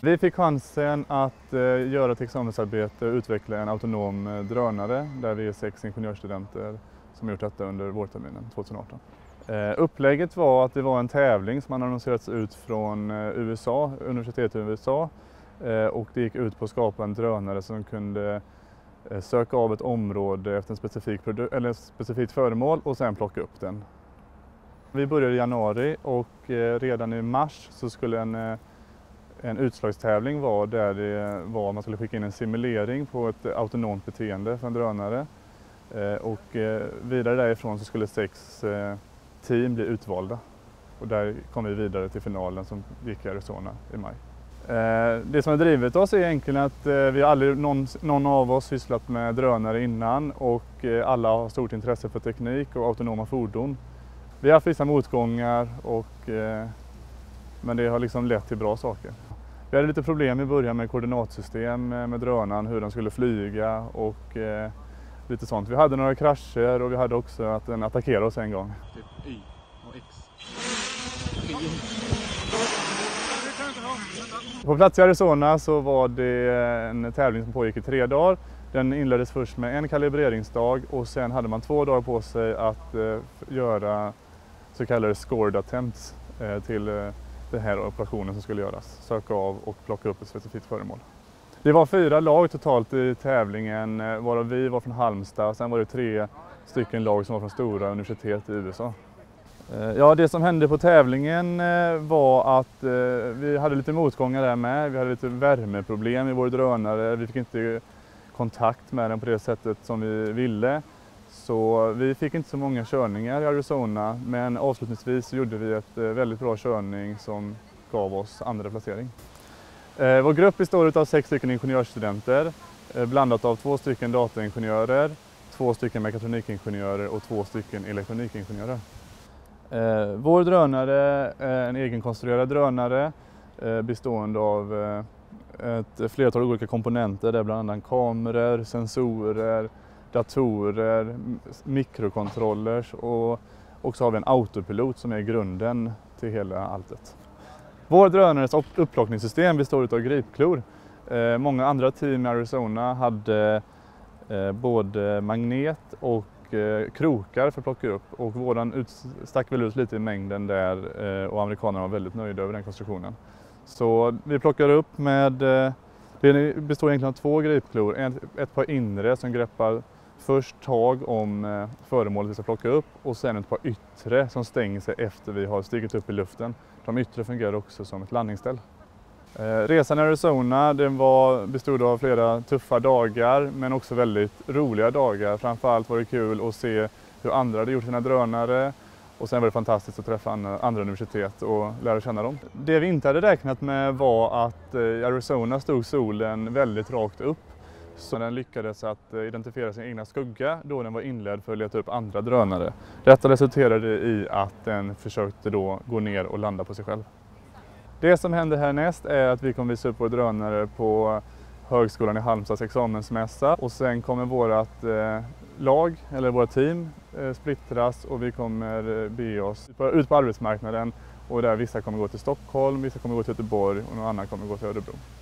Vi fick chansen att göra ett examensarbete och utveckla en autonom drönare där vi är 6 ingenjörsstudenter som gjort detta under vårterminen 2018. Upplägget var att det var en tävling som annonserats ut från USA, universitetet i USA, och det gick ut på att skapa en drönare som kunde söka av ett område efter en specifikt föremål och sen plocka upp den. Vi började i januari och redan i mars så skulle en utslagstävling vara där man skulle skicka in en simulering på ett autonomt beteende för en drönare. Och vidare därifrån så skulle 6 team bli utvalda. Och där kom vi vidare till finalen som gick i Arizona i maj. Det som har drivit oss är egentligen att vi aldrig någon av oss sysslat med drönare innan och alla har stort intresse för teknik och autonoma fordon. Vi har haft vissa motgångar men det har liksom lett till bra saker. Vi hade lite problem i början med koordinatsystem med drönaren, hur den skulle flyga och lite sånt. Vi hade några krascher och vi hade också att den attackerade oss en gång. Typ Y och X. På plats i Arizona så var det en tävling som pågick i 3 dagar. Den inleddes först med en kalibreringsdag och sen hade man 2 dagar på sig att göra så kallade scored attempts till den här operationen som skulle göras. Söka av och plocka upp ett specifikt föremål. Det var 4 lag totalt i tävlingen, varav vi var från Halmstad. Sen var det 3 stycken lag som var från stora universitet i USA. Ja, det som hände på tävlingen var att vi hade lite motgångar där med. Vi hade lite värmeproblem i vår drönare. Vi fick inte kontakt med den på det sättet som vi ville. Så vi fick inte så många körningar i Arizona, men avslutningsvis så gjorde vi ett väldigt bra körning som gav oss andra placering. Vår grupp består av 6 stycken ingenjörsstudenter, blandat av 2 stycken dataingenjörer, 2 stycken mekatronikingenjörer och 2 stycken elektronikingenjörer. Vår drönare är en egenkonstruerad drönare bestående av ett flertal olika komponenter, där bland annat kameror, sensorer, datorer, mikrokontrollers och också har vi en autopilot som är grunden till hela alltet. Vår drönares upplockningssystem består av gripklor. Många andra team i Arizona hade både magnet och krokar för att plocka upp, och våran stack väl ut lite i mängden där och amerikanerna var väldigt nöjda över den konstruktionen. Så vi plockar upp med, det består egentligen av 2 gripklor, ett par inre som greppar först tag om föremålet vi ska plocka upp och sen ett par yttre som stänger sig efter vi har stigit upp i luften. De yttre fungerar också som ett landningsställ. Resan i Arizona bestod av flera tuffa dagar men också väldigt roliga dagar. Framförallt var det kul att se hur andra hade gjort sina drönare, och sen var det fantastiskt att träffa andra universitet och lära känna dem. Det vi inte hade räknat med var att i Arizona stod solen väldigt rakt upp. Så den lyckades att identifiera sin egna skugga då den var inledd för att leta upp andra drönare. Detta resulterade i att den försökte då gå ner och landa på sig själv. Det som händer härnäst är att vi kommer visa upp vår drönare på högskolan i Halmstads examensmässa, och sen kommer vårt lag eller våra team splittras och vi kommer be oss ut på arbetsmarknaden, och där vissa kommer gå till Stockholm, vissa kommer gå till Göteborg och någon annan kommer gå till Örebro.